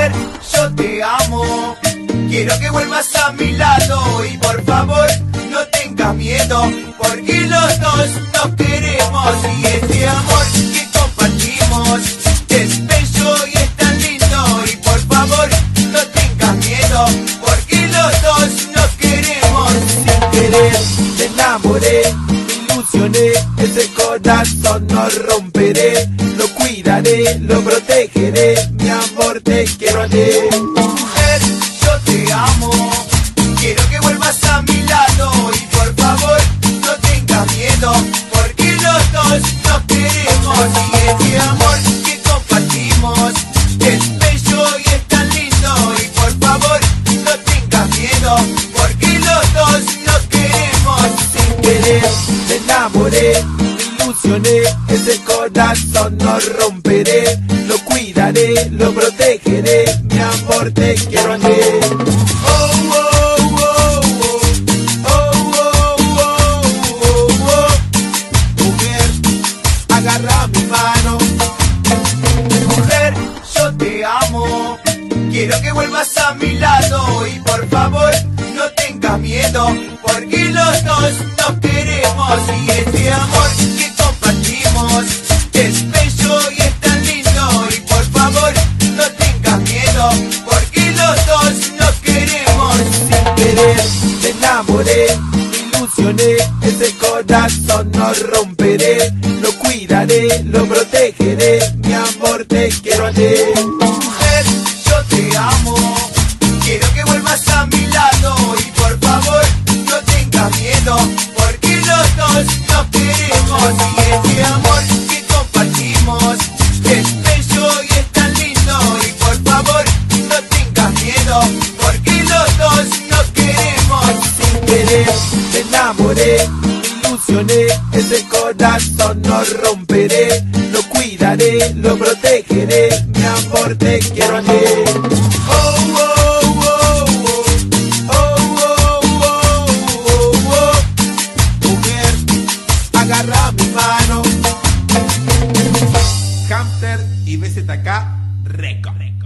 Mujer, yo te amo, quiero que vuelvas a mi lado y por favor no tengas miedo, porque los dos nos queremos y este amor que compartimos es bello y es tan lindo y por favor no tengas miedo, porque los dos nos queremos. Sin querer te enamoré, me ilusioné, ese corazón no romperé, lo cuidaré, lo protegeré, mi amor te quiero a ti. Mujer, yo te amo, quiero que vuelvas a mi lado y por favor no tengas miedo, porque los dos nos queremos y este amor que compartimos es bello y es tan lindo y por favor no tengas miedo, porque los dos nos queremos. Sin querer te enamoré, me ilusioné, ese corazón no romperé, lo cuidaré, lo protegeré, mi amor te quiero a ti. Mujer, agarra mi mano. Mujer, yo te amo, quiero que vuelvas a mi lado y por favor no tengas miedo, porque los dos nos queremos y este amor que compartimos es bello y es tan lindo y por favor no tengas miedo, porque los dos nos queremos. Sin querer te enamoré, me ilusioné, ese corazón no romperé, lo cuidaré, lo protegeré, mi amor te quiero a ti. Mujer, yo te amo, quiero que vuelvas a mi lado y por favor no tengas miedo, porque los dos nos queremos y este amor que compartimos es bello y es tan lindo y por favor no tengas miedo, porque los dos nos queremos. Sin querer te enamoré, me ilusioné, ese corazón no romperé, lo cuidaré, lo protegeré, mi amor te quiero a ti. Mujer, agarra mi mano. Hamster y BZK Record.